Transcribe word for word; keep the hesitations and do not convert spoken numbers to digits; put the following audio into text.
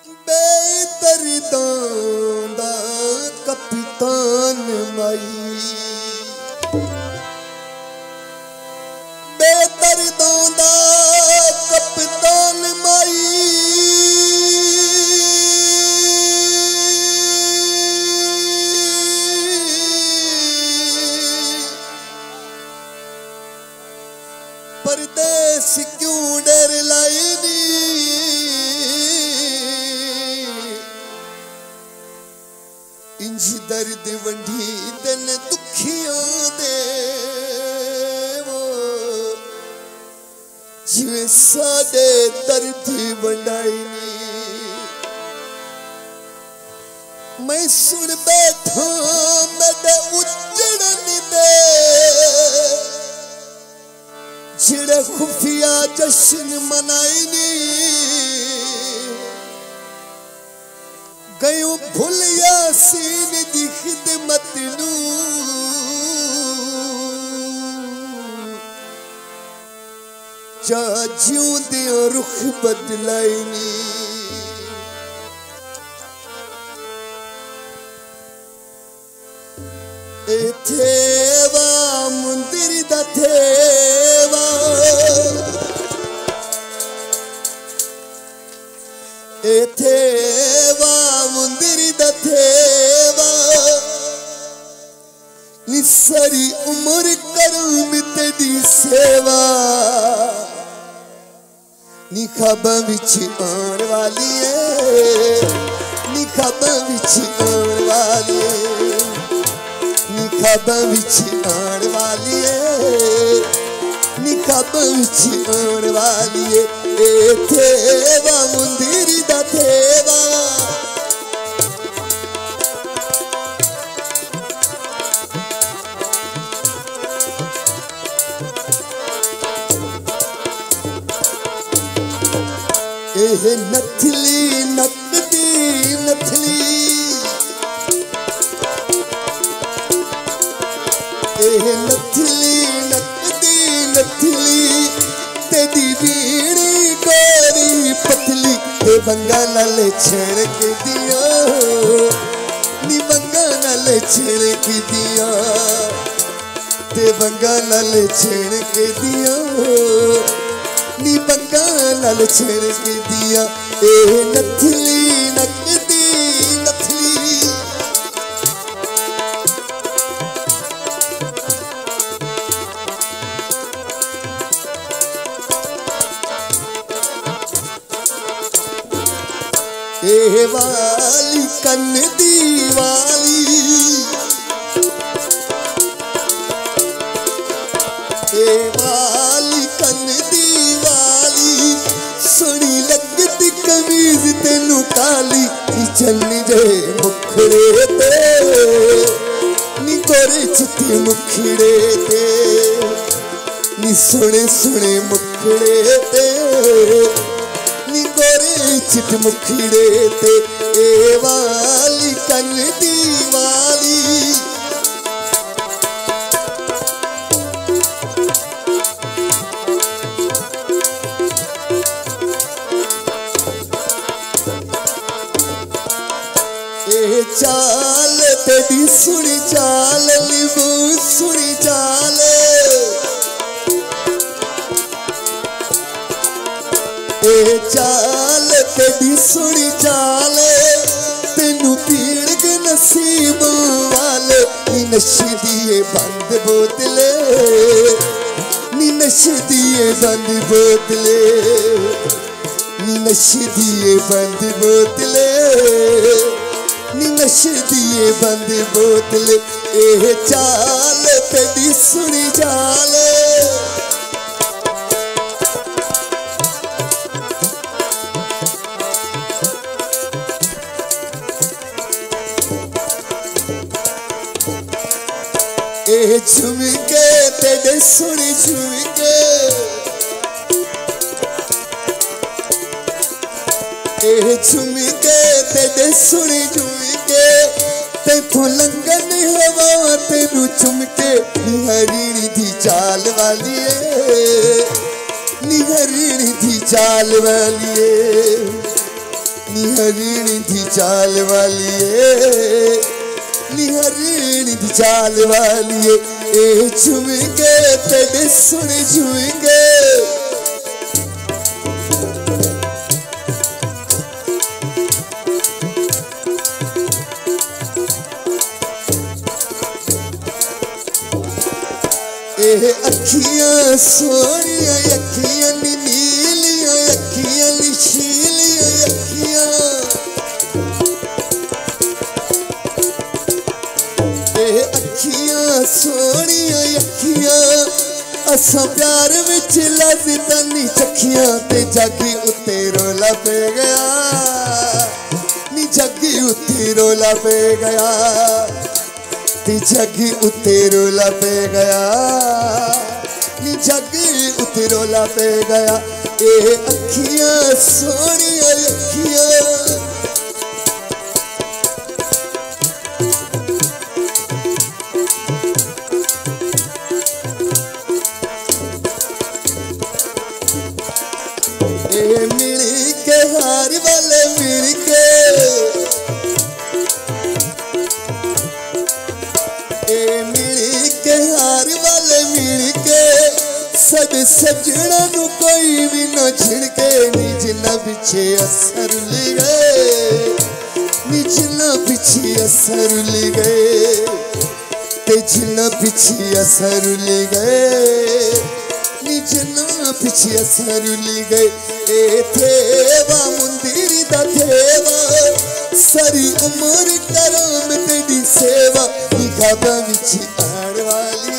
बेदर्दां दा कप्तान माई, बेदर्दां दा कप्तान माई, परदेस क्यों डर लाई नी, इंज दर्द वंडी दिल दुखियां दे वो जिवें साडे दर्द वंडाई नी। मैं सुन बैठा मेरे उजड़न दे जिड़े खुफिया जश्न मनाई नी, गयो भूल यासीन दी खिदमत नू, जा जिउंदे रुख बदलाई नी। एथे वा मंदिर दा थेवा, एथे वा मंदिर दा थेवा, नी सारी उम्र करूं तेरी सेवा, नी ख्वाबां विच आउण वाली है, नी ख्वाबां विच आउण वाली है, नी ख्वाबां विच आउण वाली है, नी ख्वाबां विच आउण वाली है। एथे वा मंदिर दा थेवा, एह नथली नकदी नथली, एह नथली नकदी नथली, तेरी बीड़ी गोरी पतली, ते बंगा नाल छिड़क दिया, नी बंगा नाल छिड़क दिया, ते बंगा नाल छिड़क दिया, नी बंगा नाल छिड़क दिया। ए नथली नकदी नथली, ए वाली कन दी वाली, ए वाली कन दी वाली, सोनी लगदी कमीज तेनू काली, चलनी जे मुखड़े ते, नी गोरे चिट्टे मुखड़े ते, नी सोने सोने मुखड़े ते, नी गोरे चिट मुखड़े ते। ए वाली कन दी वाली, ए चाल तेरी सुनी चाल, लिबू सुनी चाल, ए चाल तेरी सुनी चाल, तेनू पीड़ के नसीब वाले, नी नशे दिए बंद बोतले, नी नशे दिए बंद बोतले, नी नशे दिए बंद बोतले, नी नशे दिए बंद बोतले। ए चाल तेरी सुनी चाल, ए झुमके तेरे सुनी झुमके, ए झुमके तेरे सुनी झुमके, तेथों लंघन हवा तेनू चुमके, निहरीणी दी चाल वाली है, निहरीणी दी चाल वाली है, नी हरिणी दी चाल वालिए नी हरिणी दी चाल वालिए ए झुमेंगे तेरे सुन झुमेंगे ए अखियां सोनिया अखियां नी नीलियां अखियां नी शीलियां अखियां ए अखियां सोनिया अखियां असा प्यार विच लजदा नी चखियां ते जागी उत्ते रोला पे गया नी जागी उत्ते रोला पे गया जगी उत्ते रोला पे गया नी जगी उत्ते रोला पे गया ए अखियां सोनिया अखियां ए मिल के हार वाले मिल के सद सजना नू कोई भी ना छिड़के नी जिन्ना पिछे असर ले गए नी जिन्ना पिछे असर ले गए ते जिन्ना पिछे असर ले गए नी जिन्ना पिछे असर ले गए ए थेवा मुंदिर दा थेवा सारी उम्र करो मैं तेरी सेवा नी खाबा विच आण वाली